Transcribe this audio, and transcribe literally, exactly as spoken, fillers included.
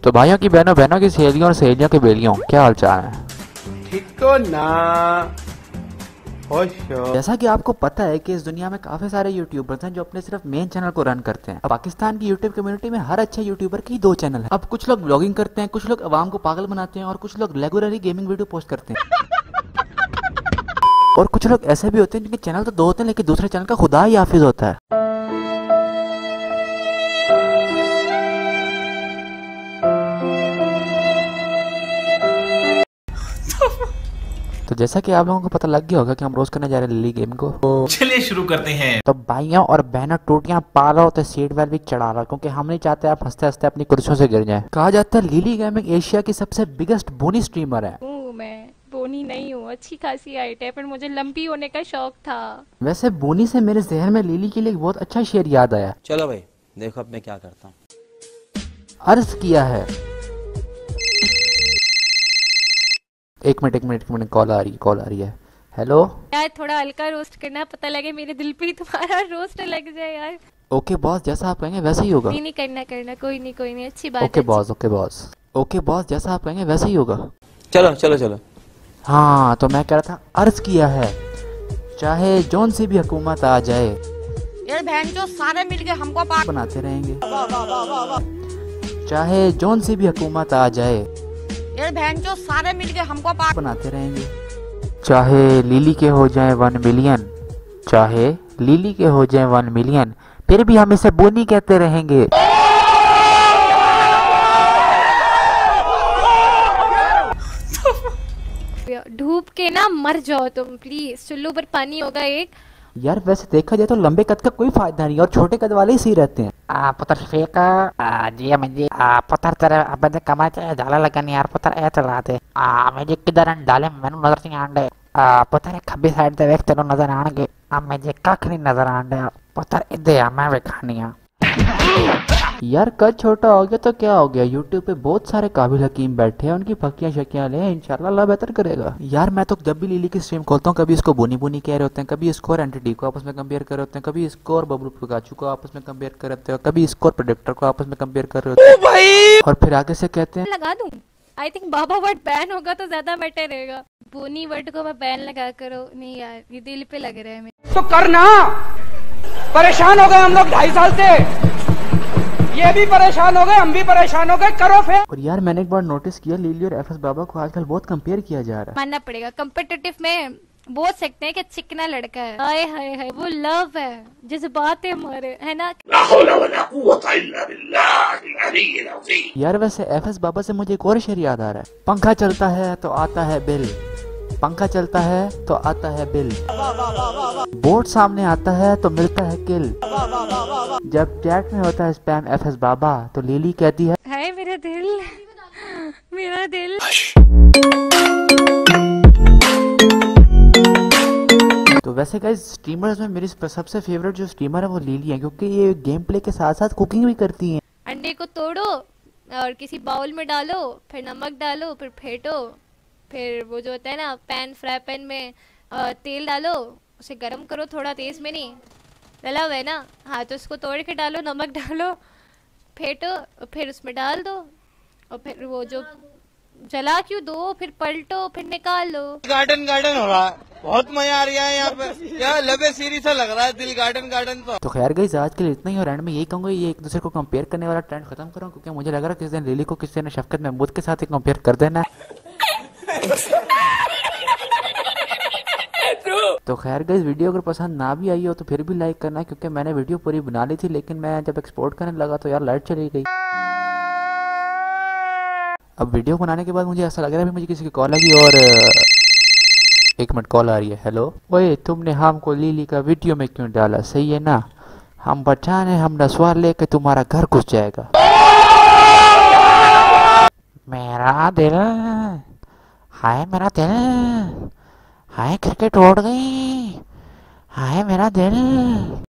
तो भाइयों की बहनों, बहनों की सहेलियों और सहेलियों के बेलियों, क्या हाल चाल है? ठीक तो ना खुश हो। जैसा कि आपको पता है कि इस दुनिया में काफी सारे यूट्यूबर्स हैं जो अपने सिर्फ मेन चैनल को रन करते हैं। अब पाकिस्तान की यूट्यूब कम्युनिटी में हर अच्छे यूट्यूबर की दो चैनल हैं। अब कुछ लोग ब्लॉगिंग करते हैं, कुछ लोग अवाम को पागल बनाते हैं और कुछ लोग रेगुलरली गेमिंग वीडियो पोस्ट करते हैं। और कुछ लोग ऐसे भी होते हैं जिनके चैनल तो दो होते हैं लेकिन दूसरे चैनल का खुदा ही हाफिज होता है। तो जैसा कि आप लोगों को पता लग गया होगा कि हम रोज करने जा रहे हैं लिली गेम को, तो चलिए शुरू करते हैं। तो भाइयों और बहनों, टोटियां पालो तो सीट बेल्ट भी चढ़ा लो, क्योंकि हम नहीं चाहते आप हंसते हंसते अपनी कुर्सियों से गिर जाएं। कहा जाता है लिली गेमिंग एशिया की सबसे बिगेस्ट बोनी स्ट्रीमर है। मैं बोनी नहीं हूँ, अच्छी खासी हाइट है, पर मुझे लंबी होने का शौक था। वैसे बोनी से मेरे जहन में लिली के लिए एक बहुत अच्छा शेर याद आया। चलो भाई देखो अब मैं क्या करता हूँ। अर्ज किया है, एक मिनट एक मिनट एक मिनट कॉल आ रही है कॉल आ रही है हेलो यार थोड़ा हल्का रोस्ट करना, पता लगे मेरे दिल पे ही तुम्हारा रोस्ट लग जाए यार। ओके बॉस, जैसा आप कहेंगे वैसा ही होगा। नहीं नहीं करना करना, कोई नहीं कोई नहीं, अच्छी बात। Okay boss okay boss okay boss, जैसा आप कहेंगे वैसा ही होगा। चलो चलो चलो। हाँ तो मैं कह रहा था, अर्ज किया है चाहे जौन सी भी हुकूमत आ जाए, ये बहन जो सारे मिलके हमको पार बनाते रहेंगे। चाहे जौन सी भी हुकूमत आ जाए, ये बहन जो सारे मिलके हमको पार बनाते रहेंगे। चाहे लिली के हो जाए वन मिलियन, चाहे लिली के हो जाए वन मिलियन, फिर भी हम इसे बोनी कहते रहेंगे। डूब के ना मर जाओ तुम प्लीज, चुल्लू पर पानी होगा एक। यार वैसे देखा जाए तो लंबे कद का कोई फायदा नहीं और छोटे कद वाले ही सही रहते हैं। आ पुत्र फेका आ जी मुझे आ पुत्र तेरे अब दे कमा चाहे जाला लगन यार पुत्र ए चला दे आ मुझे किधर डाले मैंने नजर नहीं आंडे आ पुत्र खब्बी साइड दे वेख तेनो नजर आणगे आ मुझे कख नहीं नजर आंडे पुत्र इदे आ मैं वेखानिया। यार कद छोटा हो गया तो क्या हो गया, यूट्यूब पे बहुत सारे काबिल हकीम बैठे हैं, उनकी फकियां शकियां ले, इंशाल्लाह अल्लाह बेहतर करेगा। यार मैं तो जब भी लिली की स्ट्रीम खोलता हूँ, कभी इसको बोनी बोनी कह रहे होते हैं, कभी इसको और एंटिटी को आपस में कंपेयर कर रहे होते हैं, कभी इसको और बबलू पिकाचू को आपस में कंपेयर कर रहे होते हैं, कभी इसको और प्रेडिक्टर को आपस में कंपेयर कर रहे होते हैं, और फिर आगे से कहते हैं लगा दूं। आई थिंक बाबा वर्ड बैन होगा तो ज्यादा बेटर रहेगा। बोनी वर्ड को मैं बैन लगा करो नहीं यार, ये दिल पे लग रहा है मेरे। तो करना, परेशान हो गए हम लोग ढाई साल से, ये भी परेशान हो गए, हम भी परेशान हो गए, करो फिर। और यार मैंने एक बार नोटिस किया लिली और एफएस बाबा को आजकल बहुत कंपेयर किया जा रहा है। मानना पड़ेगा, कंपेटिटिव में बोल सकते हैं कि चिकना लड़का है। हाय हाय हाय, वो लव है, जज्बात है हमारे, है ना। यार वैसे एफएस बाबा से मुझे एक और शेर याद आ रहा है, पंखा चलता है तो आता है बिल, पंखा चलता है तो आता है बिल, बोर्ड सामने आता है तो मिलता है किल। जब चैट में होता है स्पैम एफएस बाबा तो लिली कहती है हाय मेरा दिल, मेरा दिल। तो वैसे गाइस स्ट्रीमर्स में मेरी सबसे फेवरेट जो स्ट्रीमर है वो लिली है, क्योंकि ये गेम प्ले के साथ साथ कुकिंग भी करती हैं। अंडे को तोड़ो और किसी बाउल में डालो, फिर नमक डालो, फिर फेंटो, फिर वो जो होता है ना पैन, फ्राई पैन में आ, तेल डालो, उसे गरम करो, थोड़ा तेज में नहीं डला हुआ है ना, हाँ तो उसको तोड़ के डालो, नमक डालो, फेंटो, फिर उसमें डाल दो, और फिर वो जो जला क्यों दो, फिर पलटो, फिर निकाल लो। गार्डन गार्डन हो रहा है, बहुत मजा आ रहा है यहाँ पे, क्या लबे सीरी सा लग रहा है दिल गार्डन गार्डन। तो तो खैर गाइस आज के लिए इतना ही, और एंड में यही कहूंगा ये एक दूसरे को कंपेयर करने वाला ट्रेंड खत्म करो, क्योंकि मुझे लग रहा है किसी दिन लिली को किसी ने शफकत महमूद के साथ ही कंपेयर कर देना। तो खैर गाइस वीडियो अगर पसंद ना भी आई हो तो फिर भी लाइक करना, क्योंकि मैंने वीडियो पूरी बना ली थी, लेकिन मैं जब एक्सपोर्ट करने लगा तो यार लाइट चली गई। अब वीडियो बनाने के बाद मुझे ऐसा लग रहा है मुझे किसी की कॉल लगी, और एक मिनट कॉल आ रही है। हेलो, ओए तुमने हमको लिली का वीडियो में क्यों डाला, सही है ना, हम बचाने हम नस्वार लेके तुम्हारा घर घुस जाएगा। मेरा दिल, हाय मेरा दिल, हाय क्रिकेट उड़ गई, हाय मेरा दिल।